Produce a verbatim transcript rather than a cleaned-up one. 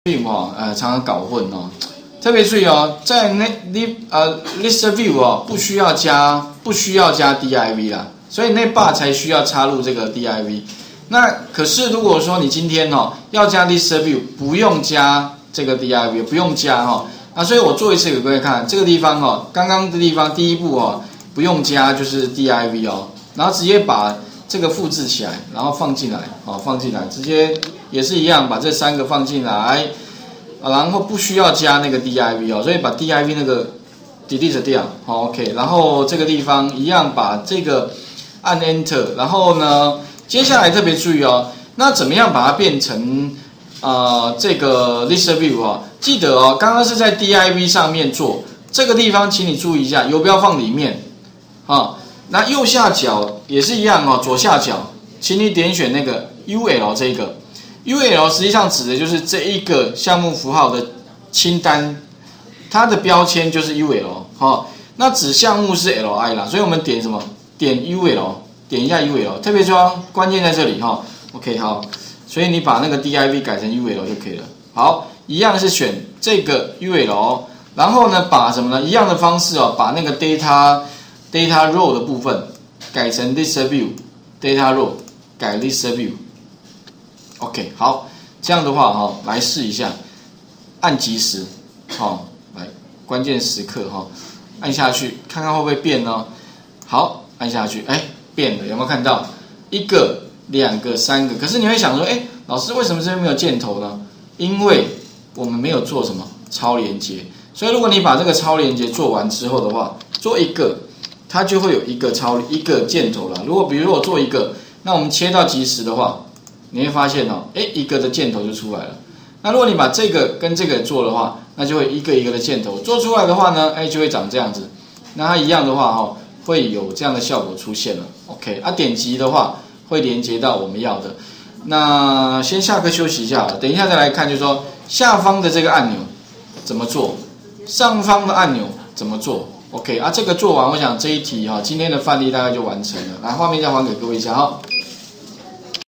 view 哈，呃，常常搞混哦。特别注意哦，在那 list 呃 list view 哦，不需要加不需要加 div 啦，所以那 bar 才需要插入这个 div。那可是如果说你今天哦要加 list view， 不用加这个 div， 不用加哈、哦。那所以我做一次给各位看，这个地方哦，刚刚的地方第一步哦，不用加就是 div 哦，然后直接把这个复制起来，然后放进来，哦，放进来，直接也是一样，把这三个放进来，然后不需要加那个 div 哦，所以把 div 那个 delete 掉，好 ，OK， 然后这个地方一样把这个按 Enter， 然后呢，接下来特别注意哦，那怎么样把它变成呃这个 list view 哦？记得哦，刚刚是在 div 上面做，这个地方请你注意一下，游标放里面，啊。那右下角也是一样哦，左下角，请你点选那个 U L 这个 ，U L 实际上指的就是这一个项目符号的清单，它的标签就是 U L 哦。那子项目是 L I 啦，所以我们点什么？点 U L， 点一下 U L， 特别注意关键在这里哈、哦。OK 好，所以你把那个 div 改成 U L 就可以了。好，一样是选这个 U L， 然后呢，把什么呢？一样的方式哦，把那个 data data row 的部分改成 list view，data row 改 list view。OK， 好，这样的话哈、哦，来试一下，按计时，好、哦，来关键时刻哈、哦，按下去，看看会不会变呢？好，按下去，哎，变了，有没有看到？一个、两个、三个。可是你会想说，哎，老师为什么这边没有箭头呢？因为我们没有做什么超连接，所以如果你把这个超连接做完之后的话，做一个。它就会有一个超一个箭头了。如果比如说我做一个，那我们切到即时的话，你会发现哦，哎，一个的箭头就出来了。那如果你把这个跟这个做的话，那就会一个一个的箭头做出来的话呢，哎，就会长这样子。那它一样的话哦，会有这样的效果出现了。OK， 啊，点击的话会连接到我们要的。那先下课休息一下，等一下再来看，就是说下方的这个按钮怎么做，上方的按钮怎么做。OK 啊，这个做完，我想这一题哈、哦，今天的范例大概就完成了。来，画面再还给各位一下哈、哦。